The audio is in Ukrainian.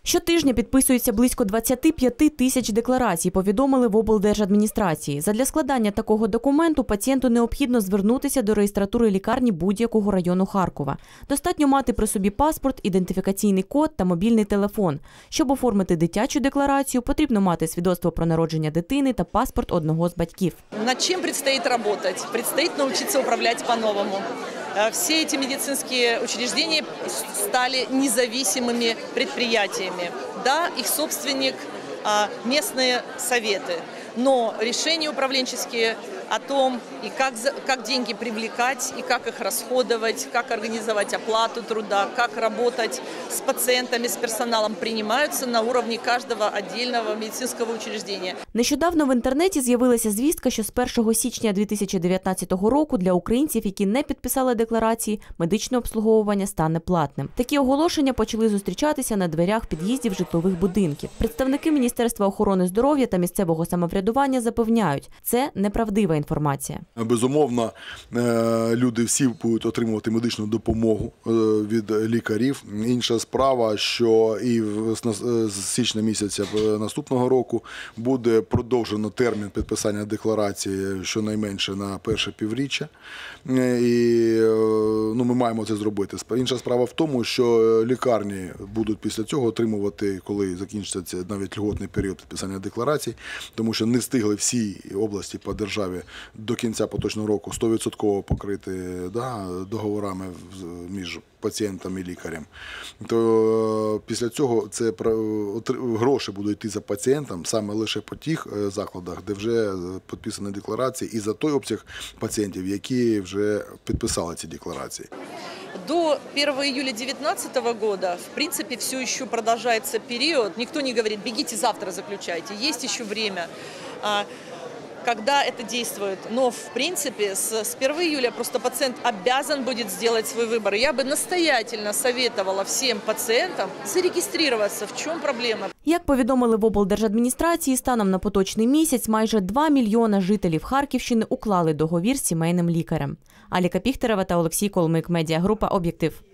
Щотижня підписується близько 25 тисяч декларацій, повідомили в облдержадміністрації. Задля складання такого документу пацієнту необхідно звернутися до реєстратури лікарні будь-якого району Харкова. Достатньо мати при собі паспорт, ідентифікаційний код та мобільний телефон. Щоб оформити дитячу декларацію, потрібно мати свідоцтво про народження дитини та паспорт одного з батьків. Над чим предстоит работать? Предстоит научиться управлять по-новому. Все эти медицинские учреждения стали независимыми предприятиями. Да, их собственник – местные советы, но решения управленческие о том, и как деньги привлекать, и как их расходовать, как организовать оплату труда, как работать с пациентами, с персоналом, принимаются на уровне каждого отдельного медицинского учреждения. Нещодавно в інтернеті з'явилася звістка, що з 1 січня 2019 року для українців, які не підписали декларації, медичне обслуговування стане платним. Такі оголошення почали зустрічатися на дверях під'їздів житлових будинків. Представники Міністерства охорони здоров'я та місцевого самоврядування запевняють, це неправдива інформація. Безумовно, люди всі будуть отримувати медичну допомогу від лікарів. Інша справа, що і з січня місяця наступного року буде продовжено термін підписання декларації щонайменше на перше півріччя. І ми маємо це зробити. Інша справа в тому, що лікарні будуть після цього отримувати, коли закінчиться навіть льготний період підписання декларацій, тому що не встигли всі області по державі до кінця поточного року 100% покрити договорами між пацієнтом і лікарем. То після цього гроші будуть йти за пацієнтом саме лише по тих закладах, де вже підписані декларації, і за той обсяг пацієнтів, які вже підписали ці декларації. До 1 июля 2019 года, в принципе, все еще продолжается период. Никто не говорит, бегите завтра заключайте, есть еще время, когда это действует. Но, в принципе, с 1 июля просто пациент обязан будет сделать свой выбор. Я бы настоятельно советовала всем пациентам зарегистрироваться. В чем проблема? Як повідомили в облдержадміністрації, станом на поточний місяць майже 2 мільйона жителів Харківщини уклали договір з сімейним лікарем. Аліка Піхтерева та Олексій Колмик. Медіагрупа «Об'єктив».